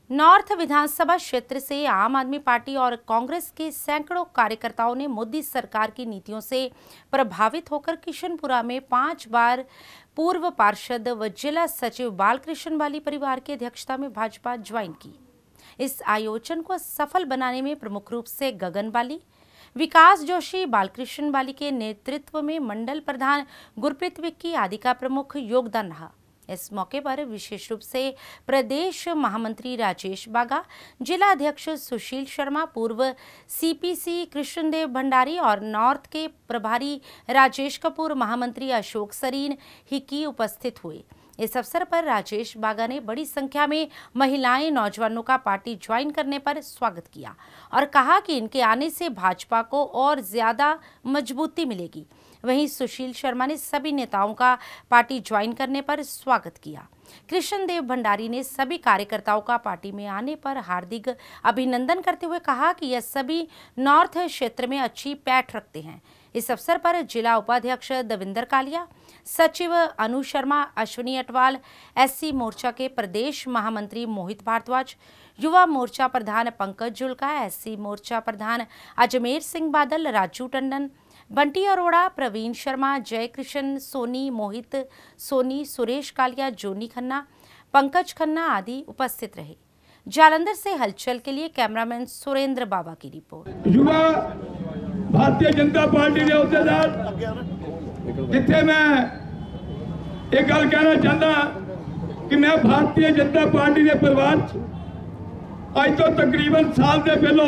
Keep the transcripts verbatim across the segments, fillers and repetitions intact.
North विधानसभा क्षेत्र से आम आदमी पार्टी और कांग्रेस के सैकड़ों कार्यकर्ताओं ने मोदी सरकार की नीतियों से प्रभावित होकर किशनपुरा में पांच बार पूर्व पार्षद व जिला सचिव बालकृष्ण बाली परिवार की अध्यक्षता में भाजपा ज्वाइन की। इस आयोजन को सफल बनाने में प्रमुख रूप से गगन बाली, विकास जोशी, बालकृष्ण बाली के नेतृत्व में मंडल प्रधान गुरप्रीत विक्की आदि का प्रमुख योगदान रहा। इस मौके पर विशेष रूप से प्रदेश महामंत्री राजेश बागा, जिला अध्यक्ष सुशील शर्मा, पूर्व सीपीसी कृष्णदेव भंडारी और नॉर्थ के प्रभारी राजेश कपूर, महामंत्री अशोक सरीन हिक्की उपस्थित हुए। इस अवसर पर राजेश बागा ने बड़ी संख्या में महिलाएं, नौजवानों का पार्टी ज्वाइन करने पर स्वागत किया और कहा कि इनके आने से भाजपा को और ज्यादा मजबूती मिलेगी। वहीं सुशील शर्मा ने सभी नेताओं का पार्टी ज्वाइन करने पर स्वागत किया। कृष्णदेव भंडारी ने सभी कार्यकर्ताओं का पार्टी में आने पर हार्दिक अभिनंदन करते हुए कहा कि यह सभी नॉर्थ क्षेत्र में अच्छी पैठ रखते हैं। इस अवसर पर जिला उपाध्यक्ष दविंदर कालिया, सचिव अनु शर्मा, अश्विनी अटवाल, एससी मोर्चा के प्रदेश महामंत्री मोहित भारद्वाज, युवा मोर्चा प्रधान पंकज जुल्का, एससी मोर्चा प्रधान अजमेर सिंह बादल, राजू टंडन, बंटी अरोड़ा, प्रवीण शर्मा, जय कृष्ण सोनी, मोहित सोनी, सुरेश कालिया, जोनी खन्ना, पंकज खन्ना आदि उपस्थित रहे। जालंधर से हलचल के लिए कैमरामैन सुरेंद्र बाबा की रिपोर्ट। युवा भारतीय जनता पार्टी के अहुदेदार, जिथे मैं एक गल कहना चाहता कि मैं भारतीय जनता पार्टी के परिवार अज तो तकरीबन साल से पहलो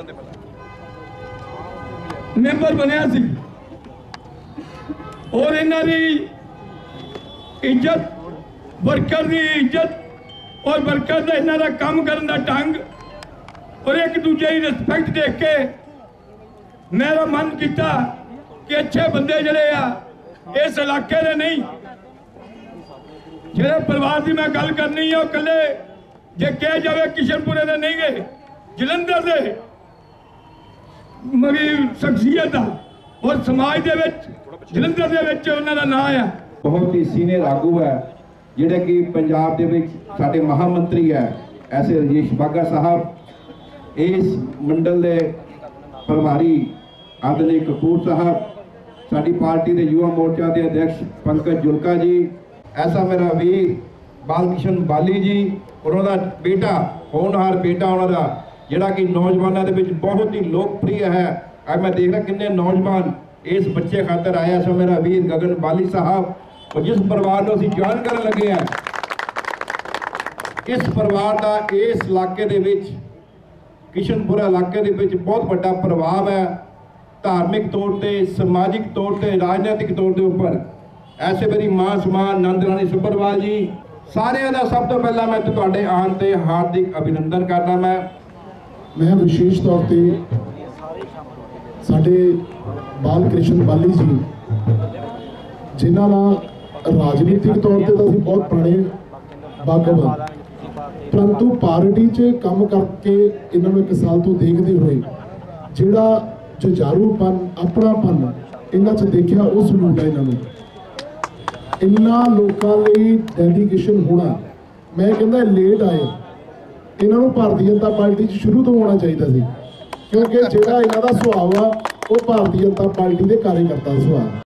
मेंबर बनया सी और इन्हां दी इज्जत, वर्कर की इज्जत और वर्कर का इन्हां दा काम करन दा ढंग और एक दूजे की रिस्पैक्ट देख के मेरा मन किया कि अच्छे बंदे जड़े आ इस इलाके दे नहीं, जेड़े परिवार की मैं गल करनी है कले जे कह जाए किशनपुरे दे नहीं गए, जलंधर दे मरी शख्सियत और समाज दे विच जलंधर दे विच उन्हां दा नाम है। बहुत ही सीनियर आगू है जिहड़े कि पंजाब दे विच साडे महामंत्री है ऐसे राजेश बागा साहब, इस मंडल दे प्रभारी आदरणीय कपूर साहब, साडी पार्टी के युवा मोर्चा के अध्यक्ष पंकज जुल्का जी, ऐसा मेरा वीर बालकृष्ण बाली जी और उन्होंने बेटा होनहार बेटा उन्होंने जिहड़ा कि नौजवानों के विच बहुत ही लोकप्रिय है। अब मैं देख रहा कितने नौजवान इस बच्चे खातर आए। ऐसा मेरा वीर गगन बाली साहब और जिस परिवार को असीं ज्वाइन करन लगे हैं, इस परिवार का इस इलाके दे विच किशनपुरा इलाके दे विच बहुत बड़ा प्रभाव है, धार्मिक तौर पर, समाजिक तौर पर, राजनीतिक तौर के उपर। ऐसे मेरी मां समान नंद रानी सुब्बरवाल जी, सारे का सब तो पहला मैं तुहाडे आने ते हार्दिक अभिनंदन करना। मैं मैं विशेष तौर पर साडे बालकृष्ण बाली जी जिन्हों राजनीतिक तौर पर तो असीं बहुत पुराने वाकफ, परंतु पार्टी च काम करके इन्होंने एक साल तो देखते हुए जिहड़ा जुझारूपन, अपनापन इन्हां च देखा, उस सलूट है इन्होंने इन्ना लोगों लिए डेडिकेशन होना। मैं कहता लेट आए, इन्हों भारतीय जनता पार्टी शुरू तो होना चाहिए सी, क्योंकि जिहड़ा इन्हां दा सुभाव आ वो भारतीय जनता पार्टी के कार्यकर्ता सुभाव।